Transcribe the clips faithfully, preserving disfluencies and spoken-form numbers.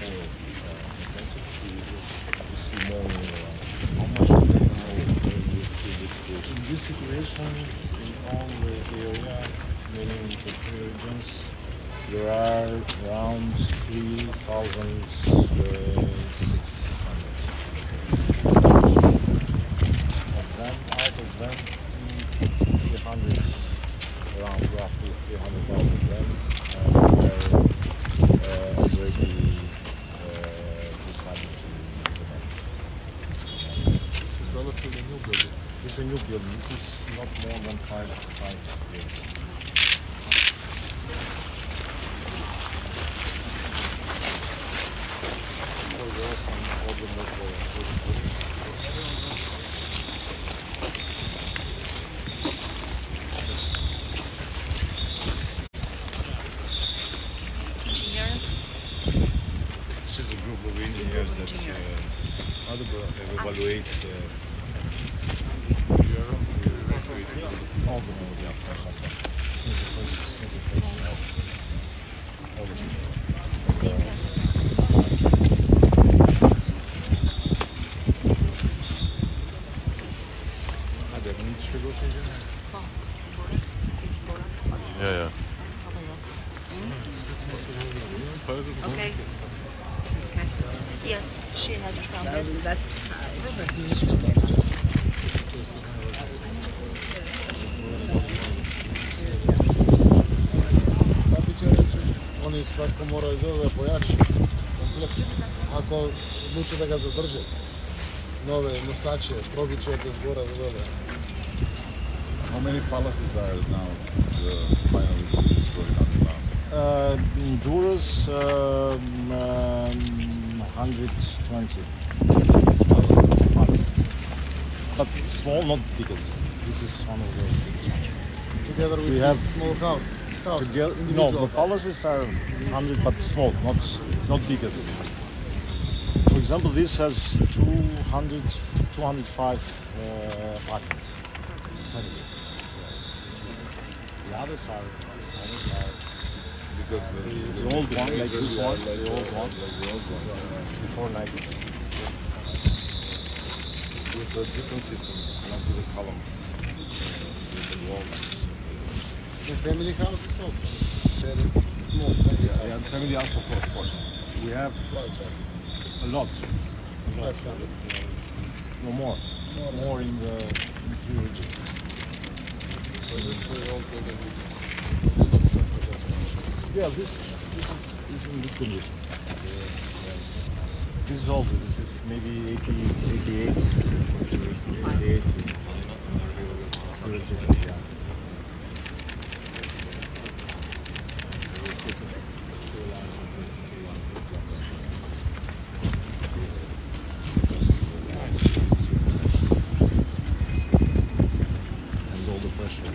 intensive to, to see more uh, how much they know in this, situation. In this situation, in all the area, meaning the three regions, there are around three thousand six hundred. Of them, out of them, three hundred, around roughly three hundred thousand of them uh, were uh, already uh, decided to implement. This is relatively new building. This is a new building. This is not more than five, five years. This is a group of engineers that uh, evaluate uh, all the knowledge of construction. This is the first, this is the first all the Yeah, yeah. Okay. Okay. Yes, she has found it. That's Oni svako mora da pojači kompletno. Ako odluče da ga zadrže, nove nosače, probit će od zgora do dole. How many palaces are now uh, finally destroyed underground? Uh, in Duras, um, um, one hundred twenty. But small, not biggest. This is one of the biggest ones. Together with We this have small house. house Together, no, individual. the palaces are one hundred, but small, not not bigger. For example, this has two hundred, two hundred five uh, apartments. The others are, the others are Because the, the, the old one, like this one, the old one, before nineties. with a different system, not with the columns, with the walls. The family house is also very small. Family Yeah, house. the family house, of course, of course. We have a lot, a lot. Five hundred. No more, More, more in the in three regions. So this very old building. Yeah, this this is, is in good condition. This is older. This is maybe eighty, eighty-eight, eighty-eight. Yeah. And all the pressure.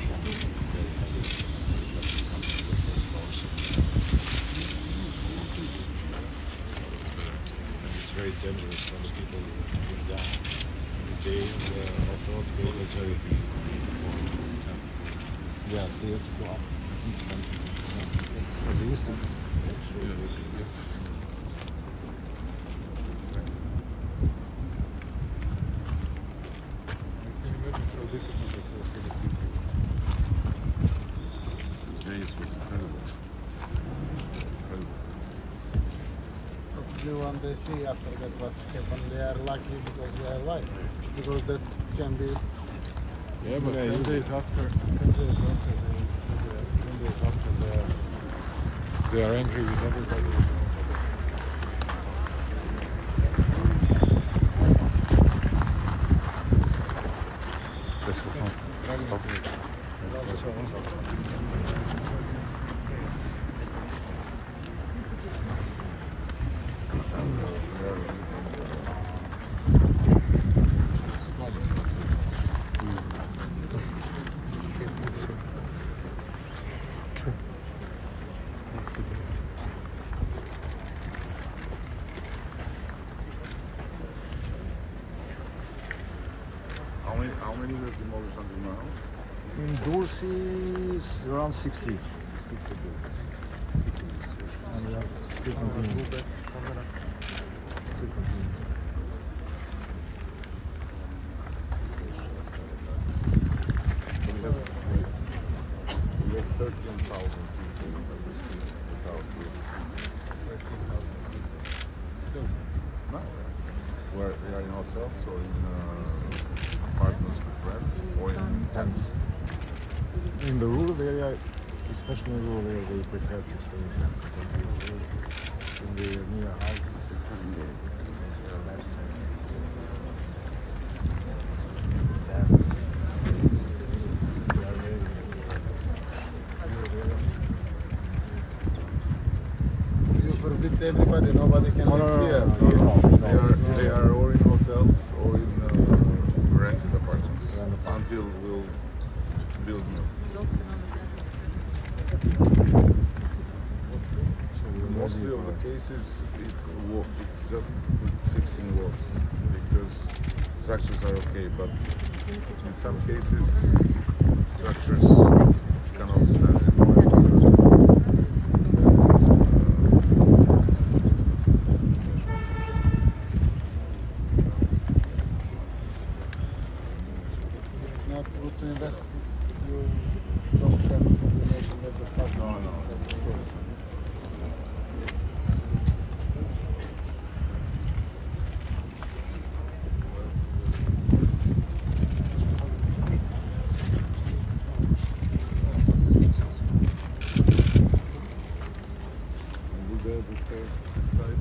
It's very dangerous for the people going down. The day, the off-road road is very yeah, they have to go up. Realistic. Yes. Days was incredible. Incredible. Probably one they see after that what's happened. They are lucky because they are alive. Because that can be Yeah, but Yeah, ten you- days after, ten days after, they, ten days after they are, they are angry with everybody. How many, how many were demolished until now? In Dursi is around sixty. sixty buildings. And we are still continuing. to continue. We have, we have thirteen thousand people in the street without this. thirteen thousand people. Still. No. Where we are in hotels or in uh, apartments with friends or in tents. In the rural area, especially in rural area, they prefer to stay in tents. In the near houses, it's less You forbid everybody, nobody can No, live no, no, here. no, no, no. They are, they are or in hotels or in uh, rented apartments until we'll build new. Mostly of the cases, it's wa- it's just fixing walls because structures are okay, but in some cases, structures cannot stand it. It's, uh, It's not good to invest if you don't have information at the start. No, no. We go the stairs Inside.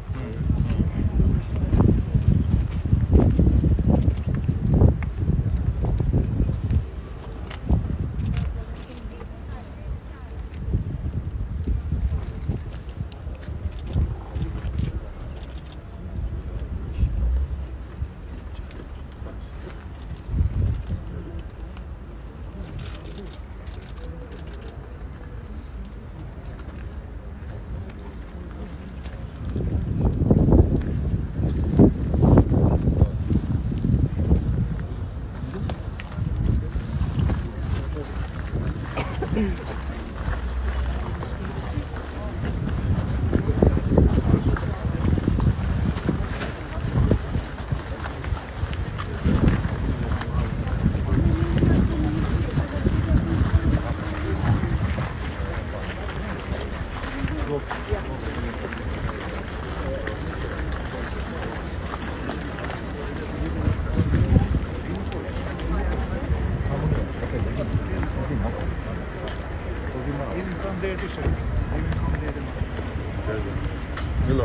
Milo.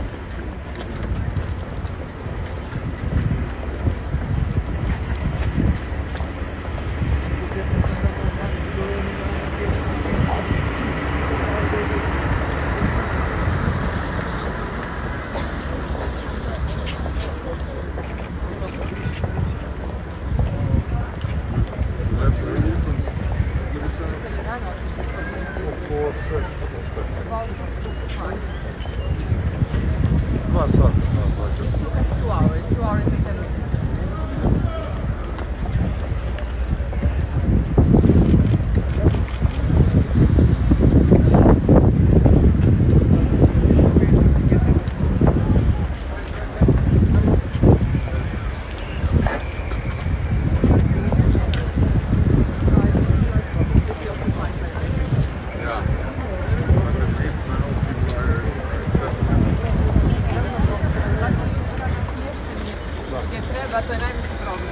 Dva sata. Two hours, two hours and ten minutes. Gdje treba, to je najveći problem.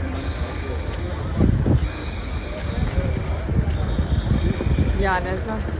Ja ne znam.